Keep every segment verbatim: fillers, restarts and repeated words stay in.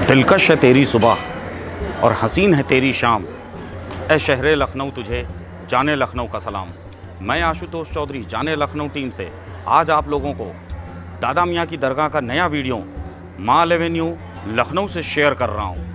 दिलकश है तेरी सुबह और हसीन है तेरी शाम, ए शहरे लखनऊ तुझे जाने लखनऊ का सलाम। मैं आशुतोष चौधरी जाने लखनऊ टीम से आज आप लोगों को दादा मियाँ की दरगाह का नया वीडियो माल एवेन्यू लखनऊ से शेयर कर रहा हूँ।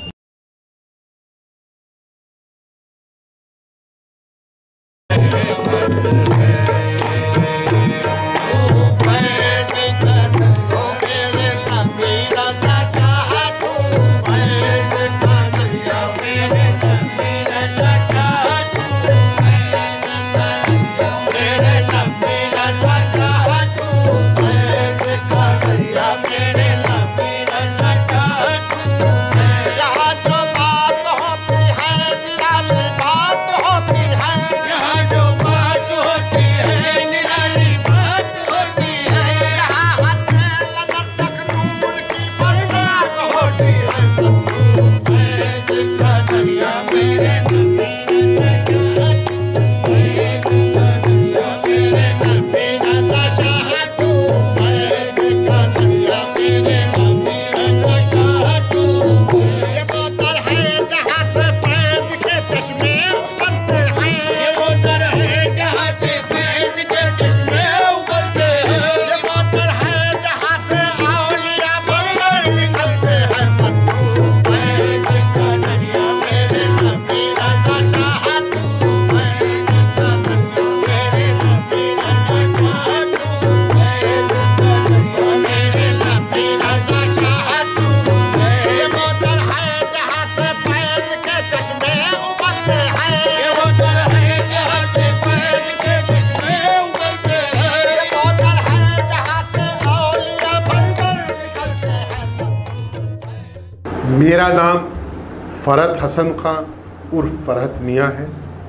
मेरा नाम फ़रहत हसन खां उर्फ फ़रहत मियाँ है।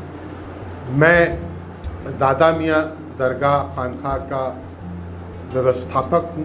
मैं दादा मियाँ दरगाह खानखा का व्यवस्थापक हूँ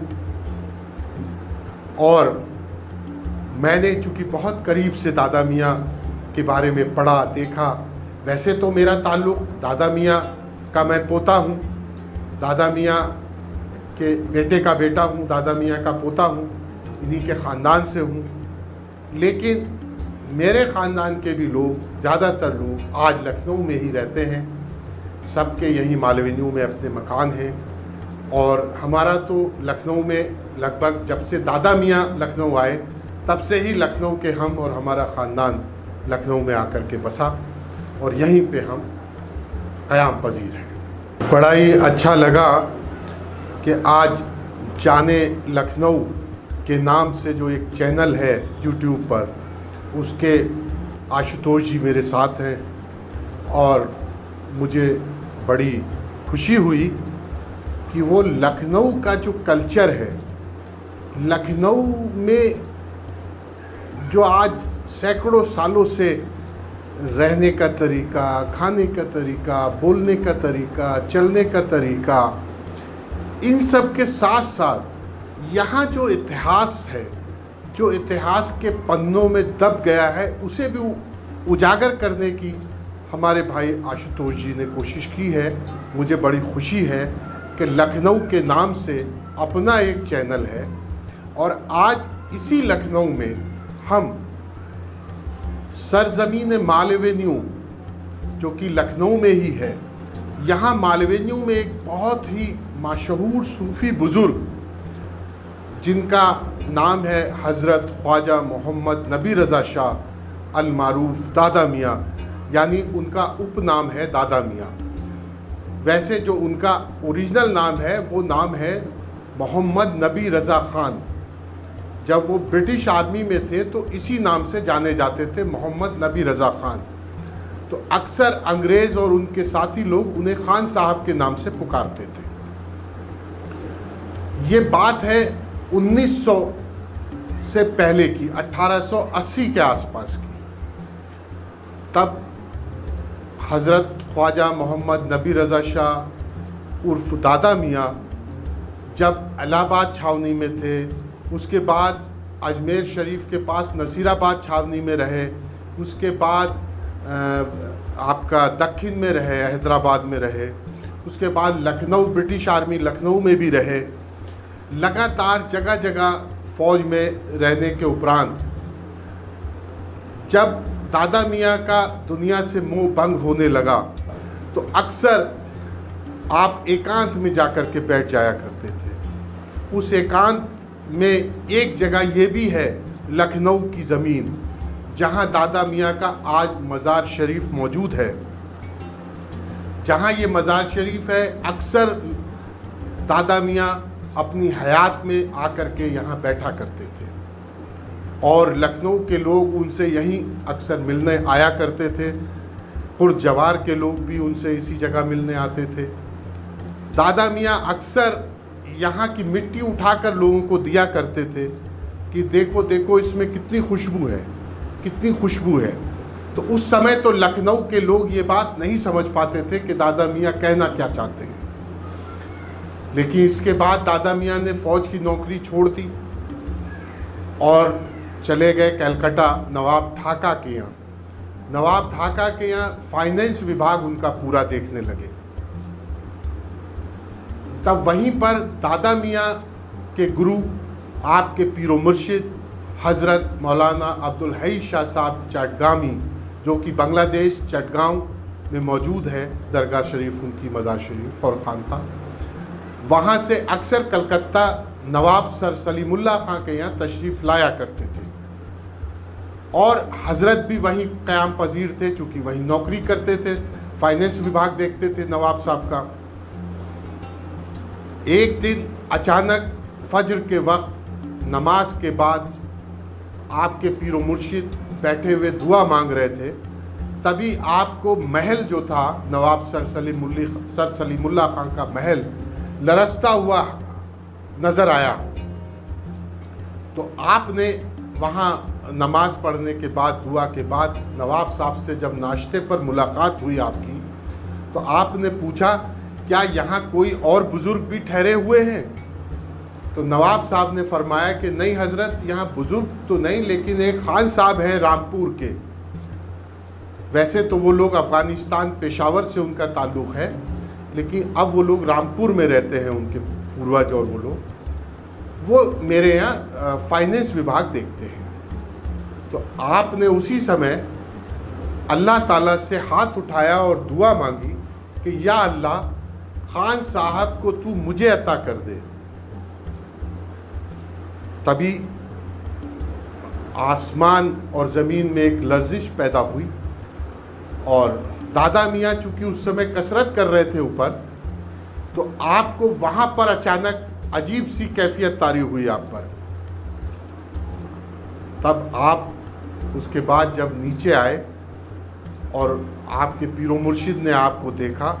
और मैंने चूँकि बहुत करीब से दादा मियाँ के बारे में पढ़ा देखा। वैसे तो मेरा ताल्लुक़ दादा मियाँ का, मैं पोता हूँ, दादा मियाँ के बेटे का बेटा हूँ, दादा मियाँ का पोता हूँ, इन्हीं के ख़ानदान से हूँ। लेकिन मेरे ख़ानदान के भी लोग, ज़्यादातर लोग आज लखनऊ में ही रहते हैं। सबके यहीं माल एवेन्यू में अपने मकान हैं और हमारा तो लखनऊ में लगभग जब से दादा मियाँ लखनऊ आए तब से ही लखनऊ के हम और हमारा ख़ानदान लखनऊ में आकर के बसा और यहीं पे हम क़याम पजीर हैं। बड़ा ही अच्छा लगा कि आज जाने लखनऊ के नाम से जो एक चैनल है यूट्यूब पर, उसके आशुतोष जी मेरे साथ हैं और मुझे बड़ी खुशी हुई कि वो लखनऊ का जो कल्चर है, लखनऊ में जो आज सैकड़ों सालों से रहने का तरीका, खाने का तरीका, बोलने का तरीका, चलने का तरीका, इन सब के साथ साथ यहाँ जो इतिहास है, जो इतिहास के पन्नों में दब गया है, उसे भी उजागर करने की हमारे भाई आशुतोष जी ने कोशिश की है। मुझे बड़ी खुशी है कि लखनऊ के नाम से अपना एक चैनल है और आज इसी लखनऊ में हम सरज़मीन माल एवेन्यू, जो कि लखनऊ में ही है, यहाँ माल एवेन्यू में एक बहुत ही मशहूर सूफ़ी बुज़ुर्ग जिनका नाम है हज़रत ख्वाजा मोहम्मद नबी रज़ा शाह अल मारूफ दादा मियाँ, यानी उनका उपनाम है दादा मियाँ। वैसे जो उनका ओरिजिनल नाम है वो नाम है मोहम्मद नबी रज़ा ख़ान। जब वो ब्रिटिश आर्मी में थे तो इसी नाम से जाने जाते थे, मोहम्मद नबी रज़ा ख़ान। तो अक्सर अंग्रेज़ और उनके साथी लोग उन्हें ख़ान साहब के नाम से पुकारते थे। ये बात है उन्नीस सौ से पहले की, अठारह सौ अस्सी के आसपास की। तब हज़रत ख्वाजा मोहम्मद नबी रज़ा शाह उर्फ दादा मियाँ जब इलाहाबाद छावनी में थे, उसके बाद अजमेर शरीफ के पास नसीराबाद छावनी में रहे, उसके बाद आपका दक्षिण में रहे, हैदराबाद में रहे, उसके बाद लखनऊ, ब्रिटिश आर्मी लखनऊ में भी रहे। लगातार जगह जगह फ़ौज में रहने के उपरांत जब दादा मियाँ का दुनिया से मोह भंग होने लगा तो अक्सर आप एकांत में जाकर के बैठ जाया करते थे। उस एकांत में एक जगह ये भी है, लखनऊ की ज़मीन, जहाँ दादा मियाँ का आज मज़ार शरीफ मौजूद है। जहाँ ये मज़ार शरीफ है, अक्सर दादा मियाँ अपनी हयात में आकर के यहाँ बैठा करते थे और लखनऊ के लोग उनसे यहीं अक्सर मिलने आया करते थे। पुरजवार के लोग भी उनसे इसी जगह मिलने आते थे। दादा मियाँ अक्सर यहाँ की मिट्टी उठाकर लोगों को दिया करते थे कि देखो देखो इसमें कितनी खुशबू है, कितनी खुशबू है। तो उस समय तो लखनऊ के लोग ये बात नहीं समझ पाते थे कि दादा मियाँ कहना क्या चाहते हैं। लेकिन इसके बाद दादा मियाँ ने फ़ौज की नौकरी छोड़ दी और चले गए कलकत्ता नवाब ढाका के यहाँ। नवाब ढाका के यहाँ फाइनेंस विभाग उनका पूरा देखने लगे। तब वहीं पर दादा मियाँ के गुरु, आपके पीरो मुर्शिद हज़रत मौलाना अब्दुल हई शाह साहब चटगामी, जो कि बांग्लादेश चटगांव में मौजूद है, दरगाह शरीफ उनकी मज़ार शरीफ और खानका, वहाँ से अक्सर कलकत्ता नवाब सर सलीमुल्लाह खां के यहाँ तशरीफ़ लाया करते थे और हज़रत भी वहीं क़याम पजीर थे, चूँकि वहीं नौकरी करते थे, फाइनेंस विभाग देखते थे नवाब साहब का। एक दिन अचानक फजर के वक्त नमाज के बाद आपके पीरो मुर्शिद बैठे हुए दुआ मांग रहे थे। तभी आपको महल जो था नवाब सर सलीमुल्लाह सर सलीमुल्लाह खां का महल लरसता हुआ नज़र आया। तो आपने वहाँ नमाज पढ़ने के बाद, दुआ के बाद, नवाब साहब से जब नाश्ते पर मुलाकात हुई आपकी, तो आपने पूछा क्या यहाँ कोई और बुज़ुर्ग भी ठहरे हुए हैं? तो नवाब साहब ने फरमाया कि नहीं हज़रत, यहाँ बुज़ुर्ग तो नहीं, लेकिन एक खान साहब हैं रामपुर के। वैसे तो वो लोग अफ़गानिस्तान पेशावर से उनका ताल्लुक़ है, लेकिन अब वो लोग रामपुर में रहते हैं, उनके पूर्वज और वो लोग, वो मेरे यहाँ फाइनेंस विभाग देखते हैं। तो आपने उसी समय अल्लाह ताला से हाथ उठाया और दुआ मांगी कि या अल्लाह, खान साहब को तू मुझे अता कर दे। तभी आसमान और ज़मीन में एक लर्जिश पैदा हुई और दादा मियाँ चूँकि उस समय कसरत कर रहे थे ऊपर, तो आपको वहाँ पर अचानक अजीब सी कैफियत तारी हुई आप पर। तब आप उसके बाद जब नीचे आए और आपके पीरो मुर्शिद ने आपको देखा,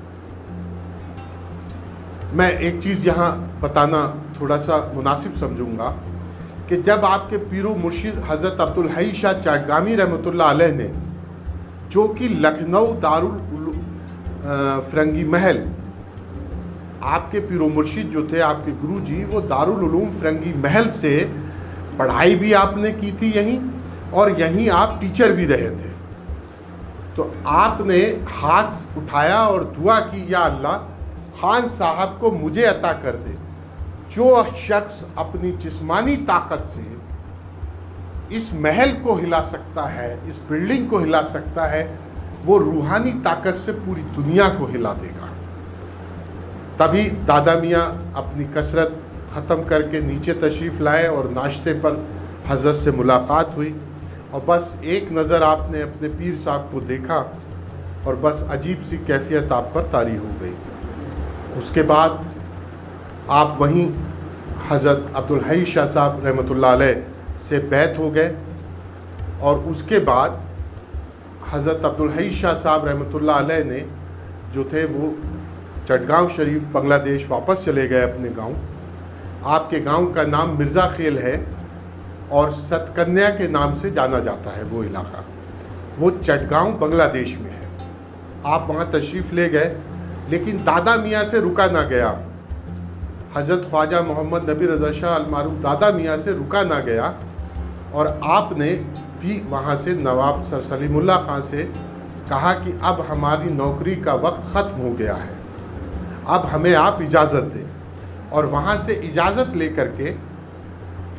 मैं एक चीज़ यहाँ बताना थोड़ा सा मुनासिब समझूंगा कि जब आपके पीरो मुर्शिद हज़रत अब्दुल हई शाह चटगामी रहमतुल्लाह अलैह ने, जो कि लखनऊ दारुल फ़िरंगी महल, आपके पीरो मुर्शिद जो थे आपके गुरु जी, वो दारुल उलूम फ़िरंगी महल से पढ़ाई भी आपने की थी यहीं और यहीं आप टीचर भी रहे थे। तो आपने हाथ उठाया और दुआ की, या अल्लाह, खान साहब को मुझे अता कर दे। जो शख्स अपनी जिस्मानी ताकत से इस महल को हिला सकता है, इस बिल्डिंग को हिला सकता है, वो रूहानी ताकत से पूरी दुनिया को हिला देगा। तभी दादा मियाँ अपनी कसरत ख़त्म करके नीचे तशरीफ़ लाए और नाश्ते पर हज़रत से मुलाकात हुई और बस एक नज़र आपने अपने पीर साहब को देखा और बस अजीब सी कैफियत आप पर तारी हो गई। उसके बाद आप वहीं हज़रत अब्दुल हई शाह साहब रहमतुल्लाह अलैह से बैत हो गए और उसके बाद हज़रत अब्दुल हई शाह साहब रहमतुल्लाह अलैह ने जो थे वो चटगांव शरीफ बांग्लादेश वापस चले गए अपने गांव। आपके गांव का नाम मिर्ज़ा खेल है और सतकन्या के नाम से जाना जाता है वो इलाका। वो चटगांव बांग्लादेश में है। आप वहाँ तशरीफ़ ले गए, लेकिन दादा मियाँ से रुका ना गया। हज़रत ख्वाजा मोहम्मद नबी रज़ा शाह अल-मारूफ दादा मियाँ से रुका ना गया और आपने भी वहाँ से नवाब सर सलीमुल्लाह खां से कहा कि अब हमारी नौकरी का वक्त ख़त्म हो गया है, अब हमें आप इजाज़त दें। और वहाँ से इजाज़त लेकर के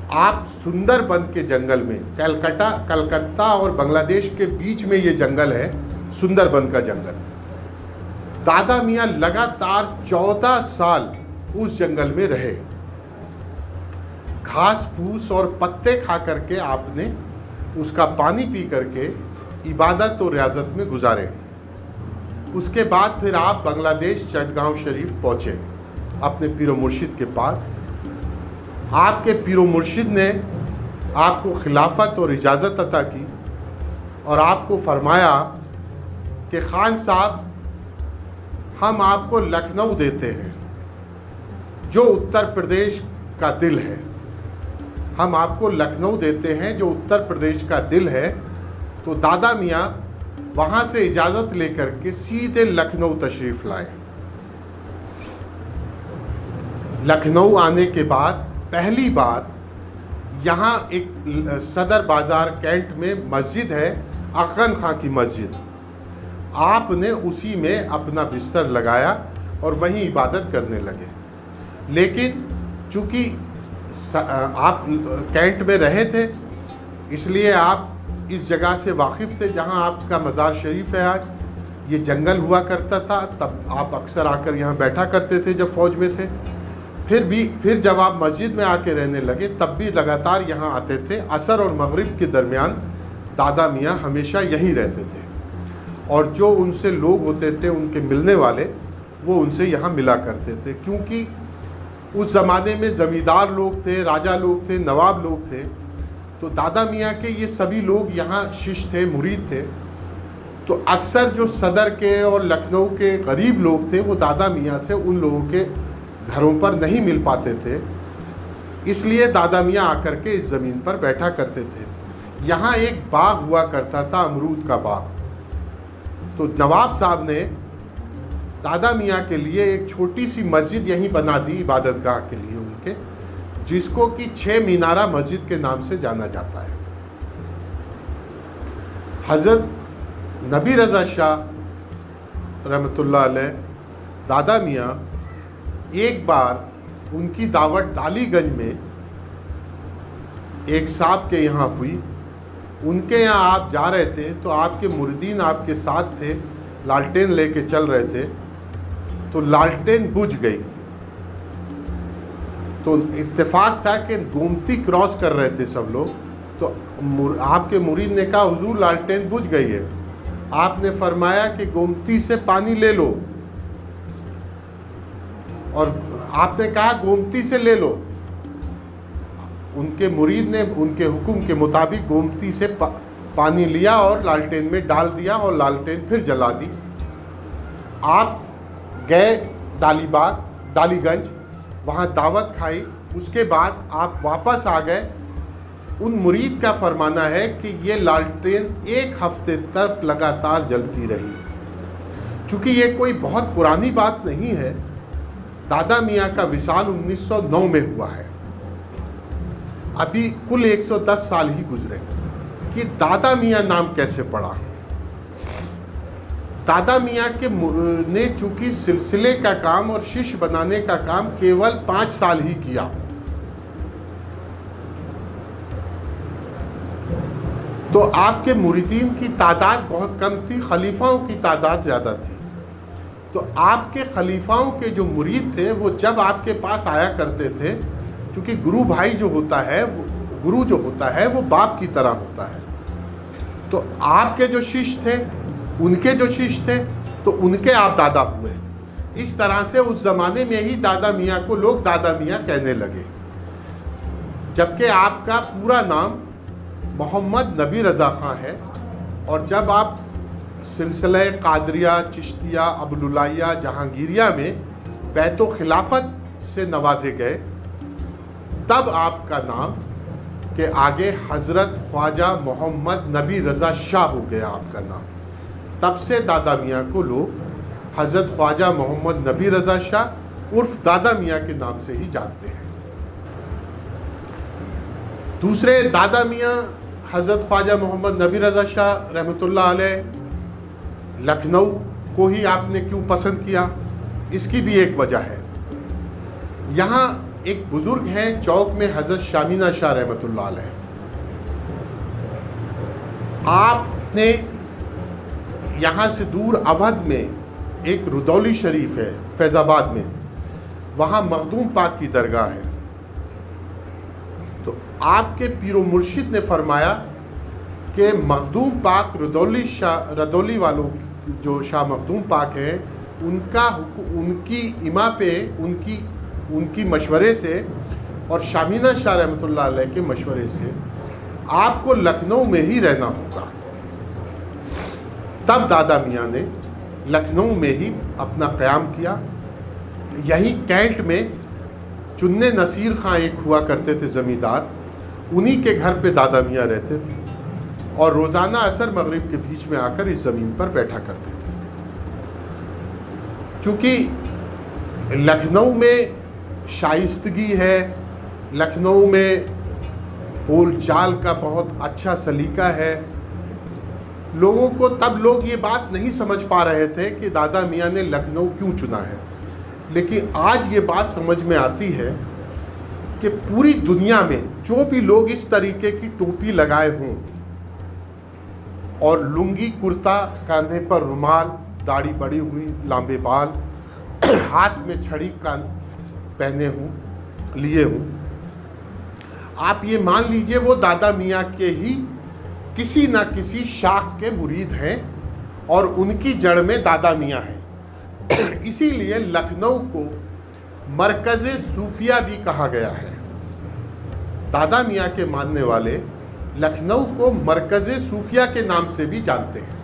आप सुंदरबन के जंगल में, कलकत्ता कलकत्ता और बांग्लादेश के बीच में ये जंगल है, सुंदरबन का जंगल। दादा मियाँ लगातार चौदह साल उस जंगल में रहे। घास फूस और पत्ते खा करके आपने उसका पानी पी करके इबादत और रियाजत में गुजारे। उसके बाद फिर आप बांग्लादेश चटगांव शरीफ पहुँचे अपने पीरो मुर्शिद के पास। आपके पीरो मुर्शिद ने आपको खिलाफत और इजाज़त अता की और आपको फरमाया कि खान साहब, हम आपको लखनऊ देते हैं जो उत्तर प्रदेश का दिल है। हम आपको लखनऊ देते हैं जो उत्तर प्रदेश का दिल है। तो दादा मियाँ वहाँ से इजाज़त लेकर के सीधे लखनऊ तशरीफ़ लाए। लखनऊ आने के बाद पहली बार यहाँ एक सदर बाज़ार कैंट में मस्जिद है, अखन खां की मस्जिद। आपने उसी में अपना बिस्तर लगाया और वहीं इबादत करने लगे। लेकिन चूँकि आप कैंट में रहे थे, इसलिए आप इस जगह से वाकिफ़ थे जहाँ आपका मज़ार शरीफ है। आज ये जंगल हुआ करता था, तब आप अक्सर आकर यहाँ बैठा करते थे जब फ़ौज में थे। फिर भी फिर जब आप मस्जिद में आके रहने लगे, तब भी लगातार यहाँ आते थे। असर और मगरिब के दरमियान दादा मियाँ हमेशा यहीं रहते थे और जो उनसे लोग होते थे, उनके मिलने वाले, वो उनसे यहाँ मिला करते थे। क्योंकि उस ज़माने में ज़मींदार लोग थे, राजा लोग थे, नवाब लोग थे। तो दादा मियाँ के ये सभी लोग यहाँ शिष्य थे, मुरीद थे। तो अक्सर जो सदर के और लखनऊ के गरीब लोग थे, वो दादा मियाँ से उन लोगों के घरों पर नहीं मिल पाते थे। इसलिए दादा मियाँ आकर के इस ज़मीन पर बैठा करते थे। यहाँ एक बाग हुआ करता था, अमरूद का बाग। तो नवाब साहब ने दादा मियाँ के लिए एक छोटी सी मस्जिद यहीं बना दी इबादतगाह के लिए उनके, जिसको कि छः मीनारा मस्जिद के नाम से जाना जाता है। हज़रत नबी रज़ा शाह रहमतुल्लाह अलैह दादा मियाँ एक बार उनकी दावत डालीगंज में एक साहब के यहाँ हुई। उनके यहाँ आप जा रहे थे तो आपके मुरीदीन आपके साथ थे, लालटेन लेके चल रहे थे। तो लालटेन बुझ गई। तो इत्तेफाक था कि गोमती क्रॉस कर रहे थे सब लोग। तो आपके मुरीद ने कहा, हुजूर लालटेन बुझ गई है। आपने फरमाया कि गोमती से पानी ले लो, और आपने कहा गोमती से ले लो। उनके मुरीद ने उनके हुक्म के मुताबिक गोमती से पा, पानी लिया और लालटेन में डाल दिया और लालटेन फिर जला दी। आप गए डालीबाग डालीगंज, वहाँ दावत खाई। उसके बाद आप वापस आ गए। उन मुरीद का फरमाना है कि ये लालटेन एक हफ्ते तक लगातार जलती रही। चूँकि ये कोई बहुत पुरानी बात नहीं है, दादा मियाँ का विसाल उन्नीस सौ नौ में हुआ है। अभी कुल एक सौ दस साल ही गुजरे। कि दादा मियाँ नाम कैसे पड़ा? दादा मियाँ के ने चूँकि सिलसिले का काम और शिष्य बनाने का काम केवल पाँच साल ही किया। तो आपके मुरीदीन की तादाद बहुत कम थी, खलीफाओं की तादाद ज़्यादा थी। तो आपके खलीफाओं के जो मुरीद थे वो जब आपके पास आया करते थे, क्योंकि गुरु भाई जो होता है, वो गुरु जो होता है वो बाप की तरह होता है। तो आपके जो शिष्य थे, उनके जो शिष्य थे, तो उनके आप दादा हुए। इस तरह से उस ज़माने में ही दादा मियाँ को लोग दादा मियाँ कहने लगे। जबकि आपका पूरा नाम मोहम्मद नबी रज़ा खां है। और जब आप सिलसिला कादरिया, चिश्तिया, अबुलुलाइया, जहांगीरिया में बैतो खिलाफत से नवाजे गए, तब आपका नाम के आगे हज़रत ख्वाजा मोहम्मद नबी रज़ा शाह हो गया आपका नाम। तब से दादा मियाँ को लोग हज़रत ख्वाजा मोहम्मद नबी रज़ा शाह उर्फ दादा मियाँ के नाम से ही जानते हैं। दूसरे दादा मियाँ हज़रत ख्वाजा मोहम्मद नबी रज़ा शाह रहमतुल्लाह अलैह लखनऊ को ही आपने क्यों पसंद किया? इसकी भी एक वजह है। यहाँ एक बुज़ुर्ग हैं चौक में, हज़रत शामीना शाह रहमतुल्लाह अलैह। आपने यहाँ से दूर अवध में एक रुदौली शरीफ है फैज़ाबाद में, वहाँ मखदूम पाक की दरगाह है। तो आपके पीरो मुर्शिद ने फरमाया कि मखदूम पाक रुदौली शाह रुदौली वालों जो शाह मखदूम पाक हैं, उनका उनकी इमा पे उनकी उनकी मशवरे से और शामीना शाह रहमतुल्लाह अलैह के मशवरे से आपको लखनऊ में ही रहना होगा। तब दादा मियाँ ने लखनऊ में ही अपना क़याम किया। यही कैंट में चुन्ने नसीर खां एक हुआ करते थे ज़मींदार, उन्हीं के घर पे दादा मियाँ रहते थे और रोज़ाना असर मगरिब के बीच में आकर इस ज़मीन पर बैठा करते थे। चूँकि लखनऊ में शाइस्तगी है, लखनऊ में बोल चाल का बहुत अच्छा सलीका है, लोगों को तब लोग ये बात नहीं समझ पा रहे थे कि दादा मियाँ ने लखनऊ क्यों चुना है। लेकिन आज ये बात समझ में आती है कि पूरी दुनिया में जो भी लोग इस तरीके की टोपी लगाए हों और लुंगी कुर्ता, कांधे पर रुमाल, दाढ़ी बड़ी हुई, लंबे बाल, हाथ में छड़ी कान पहने हूँ, लिए हूँ, आप ये मान लीजिए वो दादा मियाँ के ही किसी न किसी शाख के मुरीद हैं और उनकी जड़ में दादा मियाँ हैं। इसीलिए लखनऊ को मरकज़ सूफिया भी कहा गया है। दादा मियाँ के मानने वाले लखनऊ को मरकज़ सूफिया के नाम से भी जानते हैं।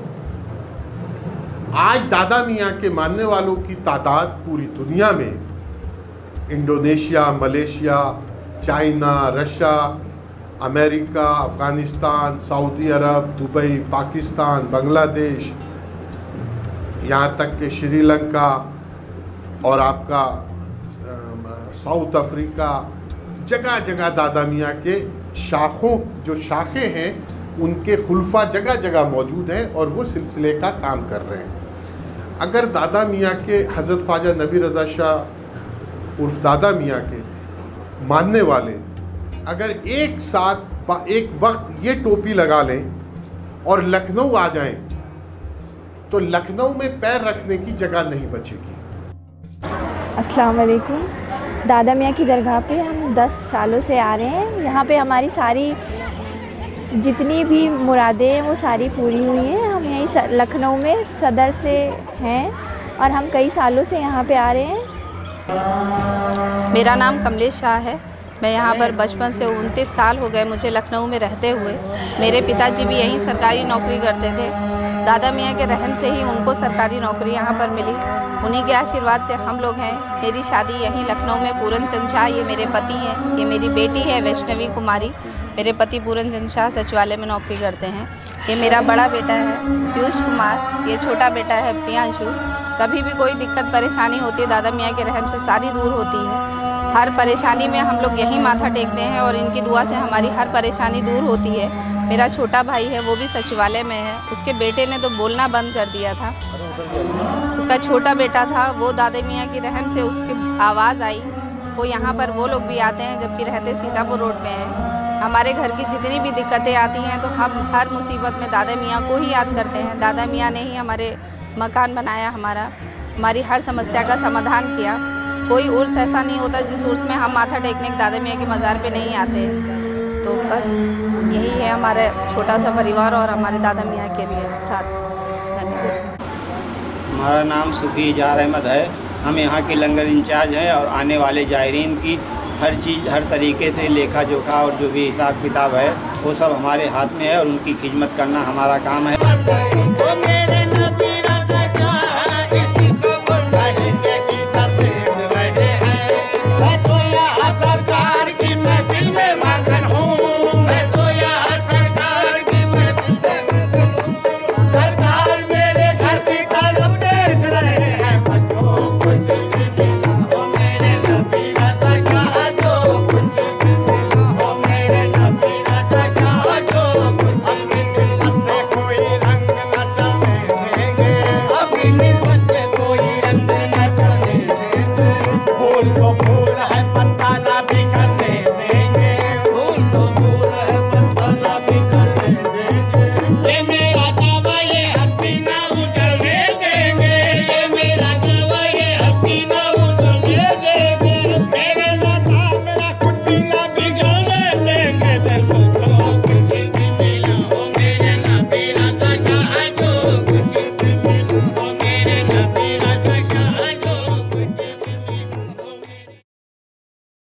आज दादा मियाँ के मानने वालों की तादाद पूरी दुनिया में Indonesia, Malaysia, China, Russia, America, Afghanistan, Saudi Arab, Dubai, Pakistan, Bangladesh, यहाँ तक कि श्रीलंका और आपका साउथ अफ्रीका, जगह जगह दादा मियाँ के शाखों जो शाखें हैं उनके खुलफा जगह जगह मौजूद हैं और वो सिलसिले का काम कर रहे हैं। अगर दादा मियाँ के हज़रत ख्वाजा नबी रज़ा शाह उर्फ दादा मियाँ के मानने वाले अगर एक साथ एक वक्त ये टोपी लगा लें और लखनऊ आ जाएं तो लखनऊ में पैर रखने की जगह नहीं बचेगी। अस्सलाम वालेकुम। दादा मियाँ की दरगाह पे हम दस सालों से आ रहे हैं। यहाँ पे हमारी सारी जितनी भी मुरादें हैं वो सारी पूरी हुई हैं। हम यहीं लखनऊ में सदर से हैं और हम कई सालों से यहाँ पे आ रहे हैं। मेरा नाम कमलेश शाह है। मैं यहाँ पर बचपन से उनतीस साल हो गए मुझे लखनऊ में रहते हुए। मेरे पिताजी भी यहीं सरकारी नौकरी करते थे। दादा मियाँ के रहम से ही उनको सरकारी नौकरी यहाँ पर मिली। उन्हीं के आशीर्वाद से हम लोग हैं। मेरी शादी यहीं लखनऊ में पूरन चंद शाह, ये मेरे पति हैं, ये मेरी बेटी है वैष्णवी कुमारी। मेरे पति पूरन चंद शाह सचिवालय में नौकरी करते हैं। ये मेरा बड़ा बेटा है पीयूष कुमार, ये छोटा बेटा है प्रियांशु। कभी भी कोई दिक्कत परेशानी होती है दादा मियाँ के रहम से सारी दूर होती है। हर परेशानी में हम लोग यहीं माथा टेकते हैं और इनकी दुआ से हमारी हर परेशानी दूर होती है। मेरा छोटा भाई है वो भी सचिवालय में है। उसके बेटे ने तो बोलना बंद कर दिया था। उसका छोटा बेटा था, वो दादा मियाँ की रहम से उसकी आवाज़ आई। वो यहाँ पर वो लोग भी आते हैं जबकि रहते सीतापुर रोड पे हैं। हमारे घर की जितनी भी दिक्कतें आती हैं तो हम हर मुसीबत में दादा मियाँ को ही याद करते हैं। दादा मियाँ ने ही हमारे मकान बनाया, हमारा हमारी हर समस्या का समाधान किया। कोई उर्स ऐसा नहीं होता जिस उर्स में हम माथा टेकने के दादा मियाँ के मज़ार पे नहीं आते। तो बस यही है हमारा छोटा सा परिवार और हमारे दादा मियाँ के लिए साथ। धन्यवाद। हमारा नाम सुफी मोहम्मद है। हम यहाँ के लंगर इंचार्ज हैं और आने वाले जायरीन की हर चीज़ हर तरीके से लेखा जोखा और जो भी हिसाब किताब है वो सब हमारे हाथ में है और उनकी खिदमत करना हमारा काम है।